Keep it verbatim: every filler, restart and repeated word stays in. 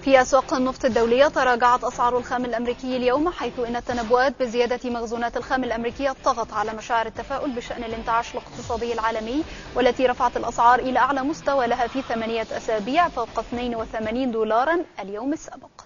في أسواق النفط الدولية تراجعت أسعار الخام الأمريكي اليوم، حيث إن التنبؤات بزيادة مخزونات الخام الأمريكية طغت على مشاعر التفاؤل بشأن الانتعاش الاقتصادي العالمي، والتي رفعت الأسعار إلى أعلى مستوى لها في ثمانية أسابيع فوق اثنين وثمانين دولارا اليوم السابق.